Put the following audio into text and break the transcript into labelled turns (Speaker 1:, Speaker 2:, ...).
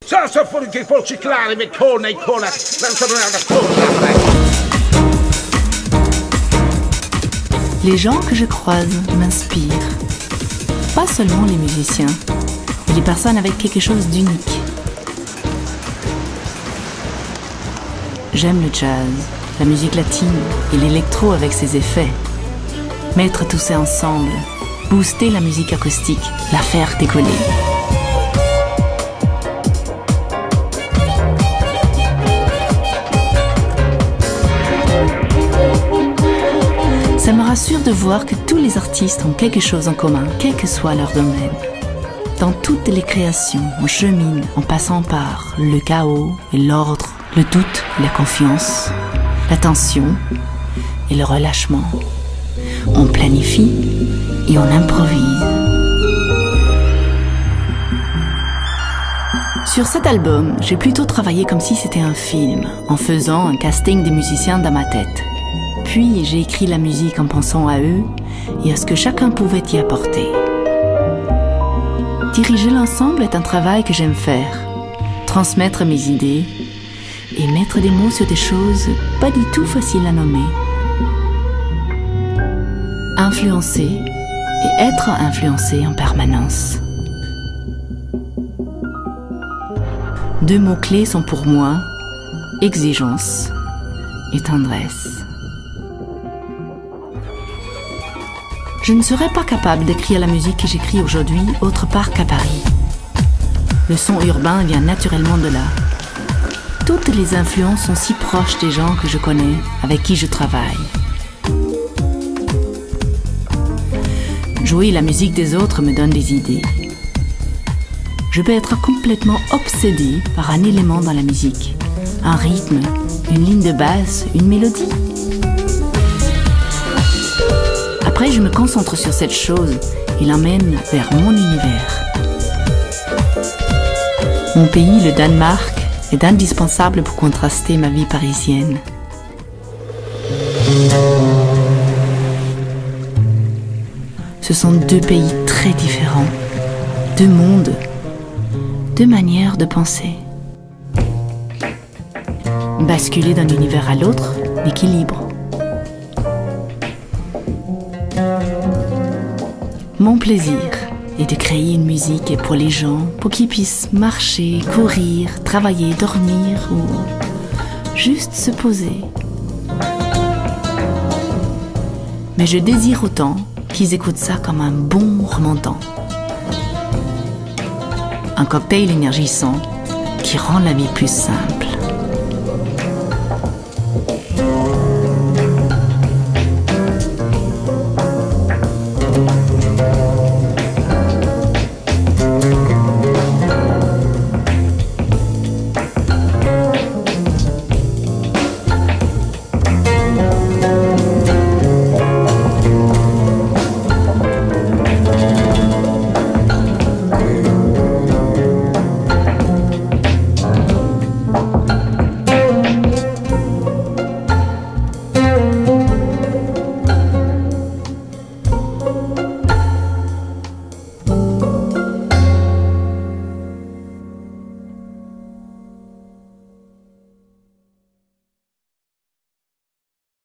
Speaker 1: Ça fuori che può ciclare, me cona e cona, non sono una
Speaker 2: Les gens que je croise m'inspirent. Pas seulement les musiciens, mais les personnes avec quelque chose d'unique. J'aime le jazz, la musique latine et l'électro avec ses effets. Mettre tout ça ensemble, booster la musique acoustique, la faire décoller. Ça me rassure de voir que tous les artistes ont quelque chose en commun, quel que soit leur domaine. Dans toutes les créations, on chemine en passant par le chaos et l'ordre, le doute et la confiance, la tension et le relâchement. On planifie et on improvise. Sur cet album, j'ai plutôt travaillé comme si c'était un film, en faisant un casting des musiciens dans ma tête. Puis j'ai écrit la musique en pensant à eux et à ce que chacun pouvait y apporter. Diriger l'ensemble est un travail que j'aime faire. Transmettre mes idées et mettre des mots sur des choses pas du tout faciles à nommer. Influencer et être influencé en permanence. Deux mots-clés sont pour moi exigence et tendresse. Je ne serais pas capable d'écrire la musique que j'écris aujourd'hui autre part qu'à Paris. Le son urbain vient naturellement de là. Toutes les influences sont si proches des gens que je connais, avec qui je travaille. Jouer la musique des autres me donne des idées. Je peux être complètement obsédée par un élément dans la musique. Un rythme, une ligne de basse, une mélodie. Après, je me concentre sur cette chose et l'emmène vers mon univers. Mon pays, le Danemark, est indispensable pour contraster ma vie parisienne. Ce sont deux pays très différents, deux mondes, deux manières de penser. Basculer d'un univers à l'autre, l'équilibre. Mon plaisir est de créer une musique pour les gens, pour qu'ils puissent marcher, courir, travailler, dormir ou juste se poser. Mais je désire autant qu'ils écoutent ça comme un bon remontant. Un cocktail énergisant qui rend la vie plus simple.